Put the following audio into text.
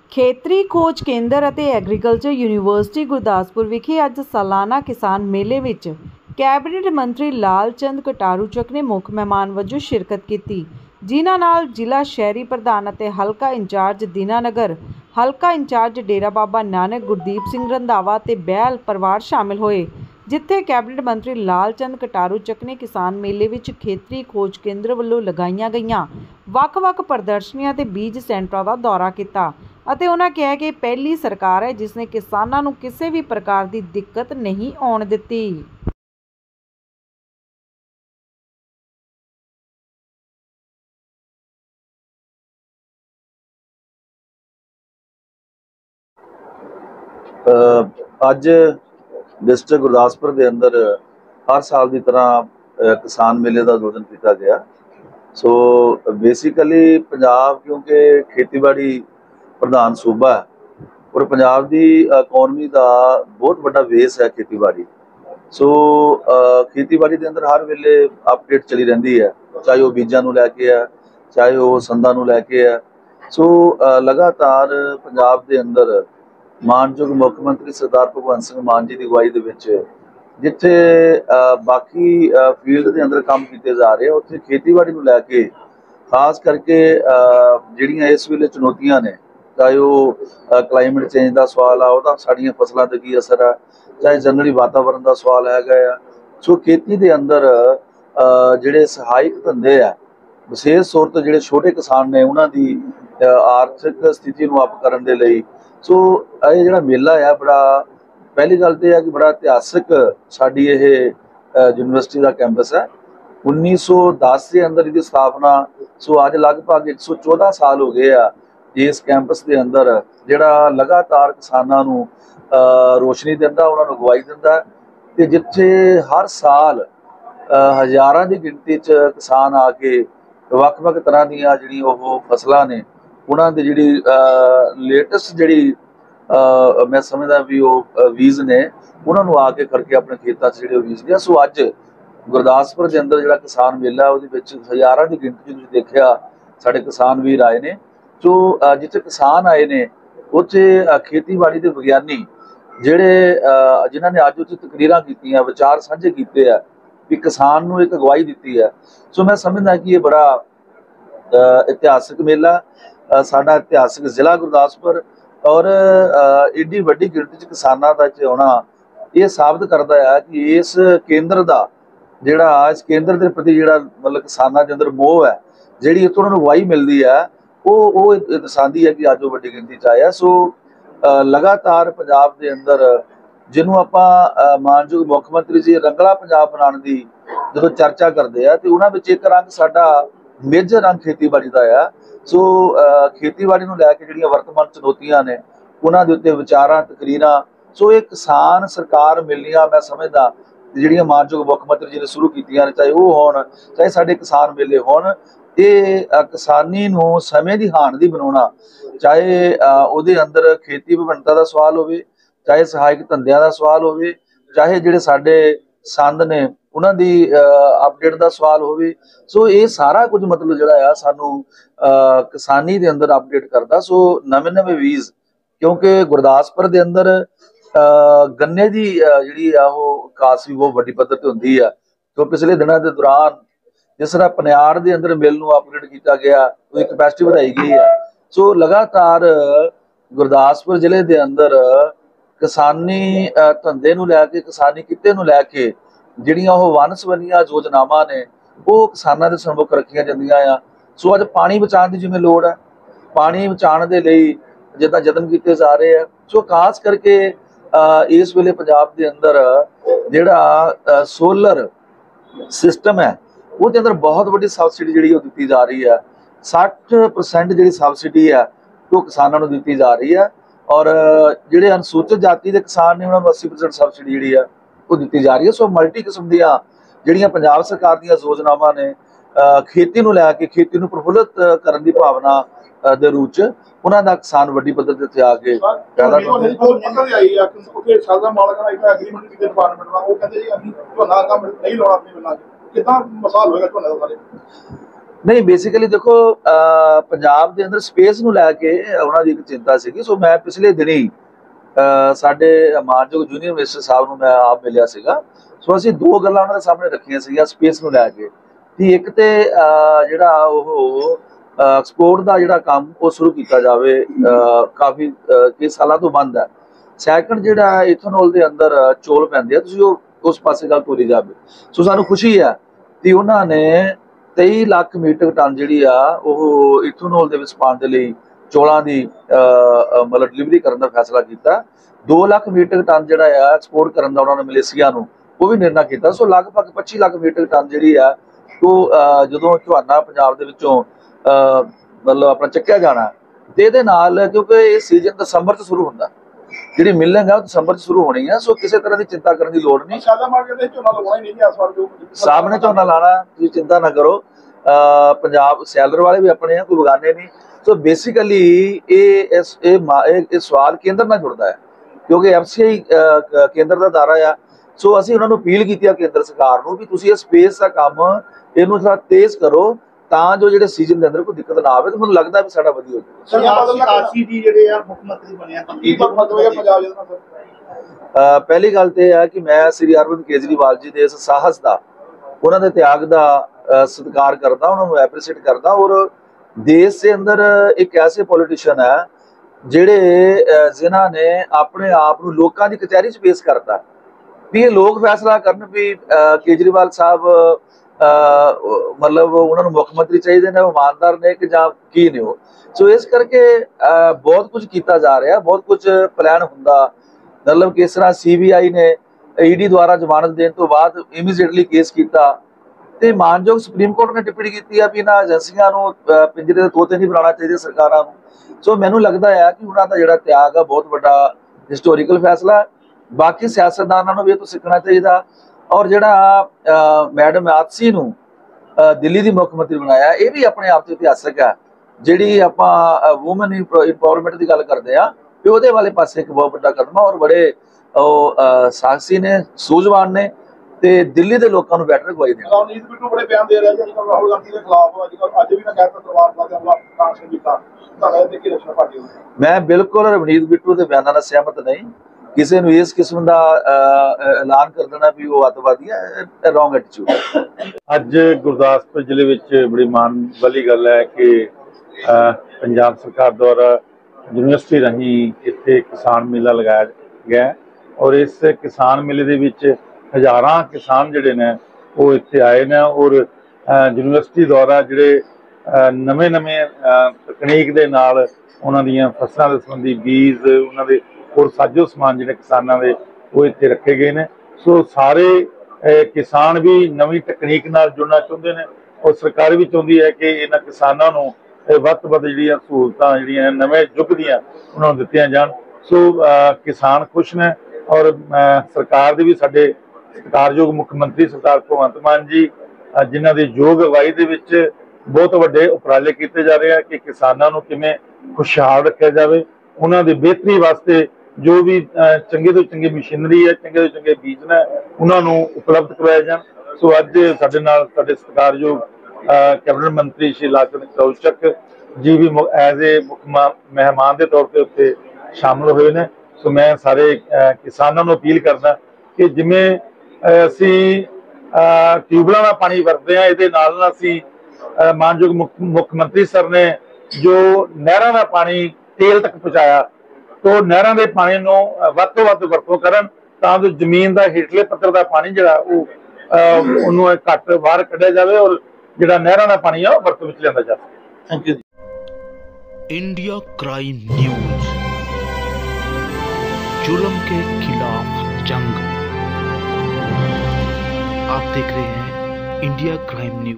ਖੇਤਰੀ ਖੋਜ ਕੇਂਦਰ ਅਤੇ ਐਗਰੀਕਲਚਰ ਯੂਨੀਵਰਸਿਟੀ ਗੁਰਦਾਸਪੁਰ ਵਿਖੇ ਅੱਜ ਸਾਲਾਨਾ ਕਿਸਾਨ ਮੇਲੇ ਵਿੱਚ ਕੈਬਨਿਟ ਮੰਤਰੀ ਲਾਲ ਚੰਦ ਕਟਾਰੂ-ਚੱਕ ਨੇ ਮੁੱਖ ਮਹਿਮਾਨ ਵਜੋਂ ਸ਼ਿਰਕਤ ਕੀਤੀ, ਜਿਨ੍ਹਾਂ ਨਾਲ ਜ਼ਿਲ੍ਹਾ ਸ਼ਹਿਰੀ ਪ੍ਰਧਾਨ ਅਤੇ ਹਲਕਾ ਇੰਚਾਰਜ ਦੀਨਾਨਗਰ, ਹਲਕਾ ਇੰਚਾਰਜ ਡੇਰਾ ਬਾਬਾ ਨਾਨਕ ਗੁਰਦੀਪ ਸਿੰਘ ਰੰਧਾਵਾ ਅਤੇ ਬਹਿਲ ਪਰਿਵਾਰ ਸ਼ਾਮਿਲ ਹੋਏ। ਜਿੱਥੇ ਕੈਬਨਿਟ ਮੰਤਰੀ ਲਾਲ ਚੰਦ ਕਟਾਰੂ-ਚੱਕ ਨੇ ਕਿਸਾਨ ਮੇਲੇ ਵਿੱਚ ਖੇਤਰੀ ਖੋਜ ਕੇਂਦਰ ਵੱਲੋਂ ਲਗਾਈਆਂ ਗਈਆਂ ਵੱਖ-ਵੱਖ ਪ੍ਰਦਰਸ਼ਨੀਆਂ ਤੇ ਬੀਜ ਸੈਂਟਰਾਂ ਦਾ ਦੌਰਾ ਕੀਤਾ ਅਤੇ ਉਹਨਾਂ ਕਿਹਾ ਕਿ ਪਹਿਲੀ ਸਰਕਾਰ ਹੈ ਜਿਸ ਨੇ ਕਿਸਾਨਾਂ ਨੂੰ ਕਿਸੇ ਵੀ ਪ੍ਰਕਾਰ ਦੀ ਦਿੱਕਤ ਨਹੀਂ ਆਉਣ ਦਿੱਤੀ। ਅੱਜ डिस्ट्रिक्ट गुरदासपुर के अंदर हर साल की तरह किसान मेले का आयोजन किया गया। सो बेसिकली पंजाब क्योंकि खेतीबाड़ी प्रधान सूबा है और पंजाब की इकोनमी का बहुत बड़ा बेस है खेतीबाड़ी। सो खेतीबाड़ी के अंदर हर वेले अपडेट चली रही है, चाहे वह बीजा नूं लैके है, चाहे वह संदां नूं लैके है। सो लगातार पंजाब के अंदर मानयोग मुख्यमंत्री सरदार भगवंत सिंह मान जी की अगवाई के विच जिथे बाकी फील्ड के अंदर काम किए जा रहे हैं, उत्थे खेतीबाड़ी नूं लैके खास करके जिहड़ियां इस वेले चुनौतियां ने, चाहे वो क्लाइमेट चेंज का सवाल आ, उहदा साडीआं फसलों ते की असर है, चाहे जनरली वातावरण का सवाल हैगा आ। सो खेती के अंदर जिहड़े सहायक धंधे है, विशेष तौर पर जिहड़े छोटे किसान ने उन्हां दी आर्थिक स्थिति नूं अप करन दे लई सो ये जिहड़ा मेला है बड़ा, पहली गल तो है कि बड़ा इतिहासिक साडी ये यूनिवर्सिटी का कैंपस है। 1910 के अंदर इसकी स्थापना, सो अज लगभग 114 साल हो गए आ इस कैंपस के अंदर जिहड़ा लगातार किसानां नूं रोशनी दिंदा, उन्हां नूं अगवाई दिंदा ते जिथे हर साल हज़ारां की गिनती च किसान आके वख-वख तरह दीयां जिहड़ियां ओह फसलां ने उन्हां दी जिहड़ी लेटेस्ट जिहड़ी मैं समझदा भी वो बीज ने उन्होंने आके करके अपने खेतों से जो बीजते हैं। सो अज गुरदासपुर के अंदर जो किसान मेला है वो हज़ारों की गिनती में देखा साढ़े किसान वीर आए ने। सो जिथे किसान आए ने उत्थे खेतीबाड़ी के विग्यानी जिहड़े जिन्होंने अज उत्थे तकरीरां कीतियां, विचार साझे किए हैं कि किसान नूं एक अगवाई दी है। सो मैं समझदा कि ये बड़ा इतिहासिक मेला, साडा इतिहासिक जिला गुरदासपुर और एडी वड्डी गिनती किसानां दा इत्थे आउणा ये साबित करता है कि इस केंद्र का जिहड़ा इस केंद्र के प्रति जिहड़ा मतलब किसानां दे अंदर मोह है, जिहड़ी इत्थों उन्हां नूं अगवाई मिलदी है वो दर्शांदी है कि अज वो वड्डी गिनती च आया। सो लगातार पंजाब के अंदर जिन्हों आपां मानयोग मुख्यमंत्री जी रंगला पंजाब बनाने की जो चर्चा करते हैं तो उन्हां विच एक रंग साडा मेजर रंग खेतीबाड़ी का है। सो खेतीबाड़ी नूं लैके जिहड़ियां वर्तमान चुनौतियां ने उन्हां दे उत्ते विचारां तकरीरां, सो एक किसान सरकार मिलनियां मैं समझदा जिहड़ियां मानयोग मुख्यमंत्री जी ने शुरू कीतियां ने, चाहे वो होण चाहे साडे किसान मेले होण, ये किसानी नूं समय दी हाण दी बनाउणा, चाहे उहदे अंदर खेती विभिन्नता का सवाल होवे, चाहे सहायक धंधियां का सवाल होवे, चाहे जिहड़े साडे संद ने उन्हां दी अपडेट का सवाल होवे। सो ये सारा कुछ मतलब जिहड़ा आ सानू किसानी दे अंदर अपडेट करदा। सो नवे नवे बीज क्योंकि गुरदासपुर के अंदर गन्ने की जिहड़ी आ वो कास भी बहुत वड्डी पद्धर ते हुंदी है। तो पिछले दिनों के दौरान जिस तरह पनियाड़ के अंदर मिल नूं अपग्रेड किया गया, उसकी कैपेसिटी बढ़ाई गई है। सो लगातार गुरदासपुर जिले के अंदर किसानी धंधे नूं लैके किसानी किते नूं लैके जिहड़ियां ओह वन सबनिया योजनावां ने वो किसानां दे सम्मुख रखियां जांदियां आ। सो अज पानी बचाने की जिवें लोड़ है, पानी बचाने के लिए जिद्दां यतन किए जा रहे हैं। सो खास करके इस वेले पंजाब के अंदर जिहड़ा सोलर सिस्टम है वो अंदर बहुत वड्डी सबसिडी जिहड़ी दी जा रही है। 60% जिहड़ी सबसिडी है वो किसानों को दी जा रही है और जिहड़े अनुसूचित जाति के किसान ने उन्होंने 80% सबसिडी जिहड़ी है वो दी जा रही है। सो मल्टी किस्म दियां जिहड़ियां पंजाब सरकार दीयां योजनावां ने खेती नूं लैके खेती नूं प्रफुल्लित करन दी भावना दे रूप च उन्हां दा किसान वड्डी पद्धर ते इत्थे आके पैदा ਨਹੀਂ ਬੇਸਿਕਲੀ ਦੇਖੋ ਪੰਜਾਬ ਦੇ ਅੰਦਰ ਸਪੇਸ ਨੂੰ ਲੈ ਕੇ ਉਹਨਾਂ ਦੀ ਇੱਕ ਚਿੰਤਾ ਸੀਗੀ। ਸੋ ਮੈਂ ਪਿਛਲੇ ਦਿਨੀ ਸਾਡੇ ਮਾਨਯੋਗ ਜੂਨੀਅਰ ਮਿਨਿਸਟਰ ਸਾਹਿਬ ਨੂੰ ਮੈਂ ਆਪ ਮਿਲਿਆ ਸੀਗਾ। ਸੋ ਅਸੀਂ ਦੋ ਗੱਲਾਂ ਉਹਨਾਂ ਦੇ ਸਾਹਮਣੇ ਰੱਖੀਆਂ ਸੀਗੀਆਂ ਸਪੇਸ ਨੂੰ ਲੈ ਕੇ, ਕਿ ਇੱਕ ਤੇ ਜਿਹੜਾ ਉਹ ਐਕਸਪੋਰਟ ਦਾ ਜਿਹੜਾ ਕੰਮ ਉਹ ਸ਼ੁਰੂ ਕੀਤਾ ਜਾਵੇ, ਕਾਫੀ ਕਈ ਸਾਲਾਂ ਤੋਂ ਬੰਦ ਹੈ। ਸੈਕੰਡ ਜਿਹੜਾ ਇਥਨੋਲ ਦੇ ਅੰਦਰ ਚੋਲ ਪੈਂਦੇ ਆ, ਤੁਸੀਂ ਉਹ ਉਸ ਪਾਸੇ ਗੱਲ ਤੋਰੀ ਜਾਵੇ। ਸੋ ਸਾਨੂੰ ਖੁਸ਼ੀ ਹੈ ਕਿ ਉਹਨਾਂ ਨੇ 23 ਲੱਖ ਮੀਟਰ ਟਨ ਜਿਹੜੀ ਆ ਉਹ ਇਥਨੋਲ ਦੇ ਵਿੱਚ ਪਾਉਣ ਦੇ ਲਈ ਚੋਲਾਂ ਦੀ ਮਤਲਬ ਡਿਲੀਵਰੀ ਕਰਨ ਦਾ ਫੈਸਲਾ ਕੀਤਾ। 2 ਲੱਖ ਮੀਟਰ ਟਨ ਜਿਹੜਾ ਆ ਐਕਸਪੋਰਟ ਕਰਨ ਦਾ ਉਹਨਾਂ ਨੇ ਮਲੇਸ਼ੀਆ ਨੂੰ ਉਹ ਵੀ ਨਿਰਣਾ ਕੀਤਾ। ਸੋ ਲਗਭਗ 25 ਲੱਖ ਮੀਟਰ ਟਨ ਜਿਹੜੀ ਆ ਉਹ ਜਦੋਂ ਝੋਨਾ ਪੰਜਾਬ ਦੇ ਵਿੱਚੋਂ ਮਤਲਬ ਆਪਣਾ ਚੱਕਿਆ ਜਾਣਾ, ਤੇ ਇਹਦੇ ਨਾਲ ਕਿਉਂਕਿ ਇਹ ਸੀਜ਼ਨ ਦਸੰਬਰ 'ਚ ਸ਼ੁਰੂ ਹੁੰਦਾ, ਜਿਹੜੀ ਮਿਲਣਗ ਆ ਉਹ ਦਸੰਬਰ 'ਚ ਸ਼ੁਰੂ ਹੋਣੀ ਹੈ। ਸੋ ਕਿਸੇ ਤਰ੍ਹਾਂ ਦੀ ਚਿੰਤਾ ਕਰਨ ਦੀ ਲੋੜ ਨਹੀਂ। ਸਾਹਮਣੇ ਝੋਨਾ ਲਾਣਾ, ਤੁਸੀਂ ਚਿੰਤਾ ਨਾ ਕਰੋ। ਪੰਜਾਬ ਸੈਲਰ ਵਾਲੇ ਵੀ ਆਪਣੇ ਆ, ਕੋਈ ਬਗਾਨੇ ਨਹੀਂ। ਸੋ ਬੇਸਿਕਲੀ ਇਹ ਸਵਾਲ ਕੇਂਦਰ ਨਾਲ ਜੁੜਦਾ ਹੈ, ਕਿਉਂਕਿ FCI ਕੇਂਦਰ ਦਾ ਦਾਰਾ ਆ। ਸੋ ਅਸੀਂ ਉਹਨਾਂ ਨੂੰ ਅਪੀਲ ਕੀਤੀ ਆ ਕੇਂਦਰ ਸਰਕਾਰ ਨੂੰ ਵੀ ਤੁਸੀਂ ਇਹ ਸਪੇਸ ਦਾ ਕੰਮ ਇਹਨੂੰ ਥੋੜਾ ਤੇਜ਼ ਕਰੋ, ਤਾਂ ਜੋ ਜਿਹੜੇ ਸੀਜ਼ਨ ਦੇ ਅੰਦਰ ਕੋਈ ਦਿੱਕਤ ਨਾ ਆਵੇ। ਤੇ ਮੈਨੂੰ ਲੱਗਦਾ ਵੀ ਸਾਡਾ ਵਧੀਆ ਹੋ ਜਾਊਗਾ। ਪਹਿਲੀ ਗੱਲ ਤੇ ਇਹ ਹੈ ਕਿ ਮੈਂ ਸ੍ਰੀ ਅਰਵਿੰਦ ਕੇਜਰੀਵਾਲ ਜੀ ਦੇ ਇਸ ਸਾਹਸ ਦਾ, ਉਹਨਾਂ ਦੇ ਤਿਆਗ ਦਾ ਸਤਿਕਾਰ ਕਰਦਾ, ਉਹਨਾਂ ਨੂੰ ਐਪਰੀਸ਼ੀਏਟ ਕਰਦਾ। ਔਰ ਦੇਸ਼ ਦੇ ਅੰਦਰ ਇੱਕ ਐਸੇ ਪੋਲੀਟੀਸ਼ੀਅਨ ਹੈ ਜਿਹੜੇ ਜਿਨ੍ਹਾਂ ਨੇ ਆਪਣੇ ਆਪ ਨੂੰ ਲੋਕਾਂ ਦੀ ਕਚਹਿਰੀ 'ਚ ਪੇਸ਼ ਕਰਤਾ ਵੀ ਇਹ ਲੋਕ ਫੈਸਲਾ ਕਰਨ ਵੀ ਕੇਜਰੀਵਾਲ ਸਾਹਿਬ ਮਤਲਬ ਉਹਨਾਂ ਨੂੰ ਮੁੱਖ ਮੰਤਰੀ ਚਾਹੀਦੇ ਨੇ, ਉਹ ਇਮਾਨਦਾਰ ਨੇ ਕਿ ਜਾਂ ਕੀ ਨੇ ਉਹ। ਸੋ ਇਸ ਕਰਕੇ ਬਹੁਤ ਕੁਝ ਕੀਤਾ ਜਾ ਰਿਹਾ, ਬਹੁਤ ਕੁਝ ਪਲਾਨ ਹੁੰਦਾ। ਮਤਲਬ ਕਿਸ ਤਰ੍ਹਾਂ CBI ਨੇ ED ਦੁਆਰਾ ਜ਼ਮਾਨਤ ਦੇਣ ਤੋਂ ਬਾਅਦ ਇਮੀਡੀਏਟਲੀ ਕੇਸ ਕੀਤਾ, ਤੇ ਮਾਨਯੋਗ ਸੁਪਰੀਮ ਕੋਰਟ ਨੇ ਟਿੱਪਣੀ ਕੀਤੀ ਆ ਵੀ ਇਹਨਾਂ ਏਜੰਸੀਆਂ ਨੂੰ ਪਿੰਜਰੇ ਦੇ ਤੋਤੇ ਨਹੀਂ ਬਣਾਉਣਾ ਚਾਹੀਦਾ ਸਰਕਾਰਾਂ ਨੂੰ। ਸੋ ਮੈਨੂੰ ਲੱਗਦਾ ਹੈ ਕਿ ਉਹਨਾਂ ਦਾ ਜਿਹੜਾ ਤਿਆਗ ਆ ਬਹੁਤ ਵੱਡਾ ਹਿਸਟੋਰੀਕਲ ਫੈਸਲਾ। ਬਾਕੀ ਸਿਆਸਤਦਾਨਾਂ ਨੂੰ ਵੀ ਇਹ ਤੋਂ ਸਿੱਖਣਾ ਚਾਹੀਦਾ। ਔਰ ਜਿਹੜਾ ਮੈਡਮ ਆਤਸੀ ਨੂੰ ਦਿੱਲੀ ਦੀ ਮੁੱਖ ਮੰਤਰੀ ਬਣਾਇਆ, ਇਹ ਵੀ ਆਪਣੇ ਆਪ 'ਚ ਇਤਿਹਾਸਕ ਹੈ। ਜਿਹੜੀ ਆਪਾਂ ਵੂਮਨ ਇੰਪਾਵਰਮੈਂਟ ਦੀ ਗੱਲ ਕਰਦੇ ਆ, ਵੀ ਉਹਦੇ ਵਾਲੇ ਪਾਸੇ ਇੱਕ ਬਹੁਤ ਵੱਡਾ ਕਦਮ ਆ। ਔਰ ਬੜੇ ਉਹ ਸਾਹਸੀ ਨੇ, ਸੂਝਵਾਨ ਨੇ, ਤੇ ਦਿੱਲੀ ਦੇ ਲੋਕਾਂ ਨੂੰ ਬੈਟਰ ਅਗਵਾਈ ਦੇਣ। ਰਵਨੀਤ ਬਿੱਟੂ ਬੜੇ ਬਿਆਨ ਦੇ ਰਿਹਾ ਜੀ ਰਾਹੁਲ ਗਾਂਧੀ ਦੇ ਖਿਲਾਫ, ਅੱਜ ਵੀ ਨਾ ਕਹਿਤਾ ਪਰਿਵਾਰ ਦਾ ਹਮਲਾ ਕਾਂਗਰਸ ਨੇ ਕੀਤਾ। ਤੁਹਾਡਾ ਇਹਦੇ ਕੀ ਰਸ਼ਾ ਪਾਰਟੀ ਹੋਵੇ? ਮੈਂ ਬਿਲਕੁਲ ਰਵਨੀਤ ਬਿੱਟੂ ਦੇ ਬਿਆਨਾਂ ਨਾਲ ਸਹਿਮਤ ਨਹੀਂ। ਕਿਸੇ ਨੂੰ ਇਸ ਕਿਸਮ ਦਾ ਐਲਾਨ ਕਰ ਦੇਣਾ ਵੀ ਉਹ ਅੱਤਵਾਦੀ ਹੈ, ਰੋਂਗ ਐਟੀਟਿਊਡ। ਅੱਜ ਗੁਰਦਾਸਪੁਰ ਜ਼ਿਲ੍ਹੇ ਵਿੱਚ ਬੜੀ ਮਾਣ ਵਾਲੀ ਗੱਲ ਹੈ ਕਿ ਪੰਜਾਬ ਸਰਕਾਰ ਦੁਆਰਾ ਯੂਨੀਵਰਸਿਟੀ ਰਾਹੀਂ ਇੱਥੇ ਕਿਸਾਨ ਮੇਲਾ ਲਗਾਇਆ ਗਿਆ, ਔਰ ਇਸ ਕਿਸਾਨ ਮੇਲੇ ਦੇ ਵਿੱਚ ਹਜ਼ਾਰਾਂ ਕਿਸਾਨ ਜਿਹੜੇ ਨੇ ਉਹ ਇੱਥੇ ਆਏ ਨੇ। ਔਰ ਯੂਨੀਵਰਸਿਟੀ ਦੁਆਰਾ ਜਿਹੜੇ ਨਵੇਂ ਤਕਨੀਕ ਦੇ ਨਾਲ ਉਹਨਾਂ ਦੀਆਂ ਫਸਲਾਂ ਦੇ ਸੰਬੰਧੀ ਬੀਜ, ਉਹਨਾਂ ਦੇ ਹੋਰ ਸਾਜੋ ਸਮਾਨ ਜਿਹੜੇ ਕਿਸਾਨਾਂ ਦੇ ਉਹ ਇੱਥੇ ਰੱਖੇ ਗਏ ਨੇ। ਸੋ ਸਾਰੇ ਕਿਸਾਨ ਵੀ ਨਵੀਂ ਤਕਨੀਕ ਨਾਲ ਜੁੜਨਾ ਚਾਹੁੰਦੇ ਨੇ, ਔਰ ਸਰਕਾਰ ਵੀ ਚਾਹੁੰਦੀ ਹੈ ਕਿ ਇਹਨਾਂ ਕਿਸਾਨਾਂ ਨੂੰ ਵੱਧ ਤੋਂ ਵੱਧ ਜਿਹੜੀਆਂ ਸਹੂਲਤਾਂ ਜਿਹੜੀਆਂ ਨਵੇਂ ਯੁੱਗ ਦੀਆਂ ਉਹਨਾਂ ਨੂੰ ਦਿੱਤੀਆਂ ਜਾਣ। ਸੋ ਕਿਸਾਨ ਖੁਸ਼ ਨੇ, ਔਰ ਸਰਕਾਰ ਦੇ ਵੀ ਸਾਡੇ ਸਤਿਕਾਰਯੋਗ ਮੁੱਖ ਮੰਤਰੀ ਸਰਦਾਰ ਭਗਵੰਤ ਮਾਨ ਜੀ, ਜਿਨ੍ਹਾਂ ਦੀ ਯੋਗ ਅਗਵਾਈ ਦੇ ਵਿੱਚ ਬਹੁਤ ਵੱਡੇ ਉਪਰਾਲੇ ਕੀਤੇ ਜਾ ਰਹੇ ਆ ਕਿ ਕਿਸਾਨਾਂ ਨੂੰ ਕਿਵੇਂ ਖੁਸ਼ਹਾਲ ਰੱਖਿਆ ਜਾਵੇ, ਉਹਨਾਂ ਦੀ ਬਿਹਤਰੀ ਵਾਸਤੇ ਜੋ ਵੀ ਚੰਗੇ ਤੋਂ ਚੰਗੀ ਮਸ਼ੀਨਰੀ ਹੈ, ਚੰਗੇ ਤੋਂ ਚੰਗੇ ਬੀਜ ਨੇ, ਉਹਨਾਂ ਨੂੰ ਉਪਲਬਧ ਕਰਵਾਏ ਜਾਣ। ਸੋ ਅੱਜ ਸਾਡੇ ਨਾਲ ਸਾਡੇ ਸਤਿਕਾਰਯੋਗ ਕੈਬਨਿਟ ਮੰਤਰੀ ਸ਼੍ਰੀ ਲਾਲਚੰਦ ਕਟਾਰੂ ਜੀ ਵੀ ਐਜ਼ ਏ ਮੁੱਖ ਮਹਿਮਾਨ ਦੇ ਤੌਰ ਤੇ ਉੱਥੇ ਸ਼ਾਮਲ ਹੋਏ ਨੇ। ਸੋ ਮੈਂ ਸਾਰੇ ਕਿਸਾਨਾਂ ਨੂੰ ਅਪੀਲ ਕਰਦਾ ਕਿ ਜਿਵੇਂ ਅਸੀਂ ਟਿਊਬਲਾਂ ਦਾ ਪਾਣੀ ਵਰਤਦੇ ਹਾਂ, ਇਹਦੇ ਨਾਲ ਅਸੀਂ ਮਾਨਯੋਗ ਮੁੱਖ ਮੰਤਰੀ ਸਰ ਨੇ ਜੋ ਨਹਿਰਾਂ ਦਾ ਪਾਣੀ ਤੇਲ ਤੱਕ ਪਹੁੰਚਾਇਆ, ਤੋਂ ਨਹਿਰਾਂ ਦੇ ਪਾਣੀ ਨੂੰ ਵੱਧ ਤੋਂ ਵੱਧ ਵਰਤੋਂ ਕਰਨ, ਤਾਂ ਜੋ ਜ਼ਮੀਨ ਦਾ ਹੇਠਲੇ ਪੱਧਰ ਦਾ ਪਾਣੀ ਜਿਹੜਾ ਉਹ ਉਹਨੂੰ ਘੱਟ ਬਾਹਰ ਕੱਢਿਆ ਜਾਵੇ, ਔਰ ਜਿਹੜਾ ਨਹਿਰਾਂ ਦਾ ਪਾਣੀ ਆ ਉਹ ਵਰਤੋਂ ਵਿੱਚ ਲਿਆਂਦਾ ਜਾ ਸਕੇ। Thank you. India crime news, जुल्म के खिलाफ जंग। आप देख रहे हैं इंडिया क्राइम न्यूज।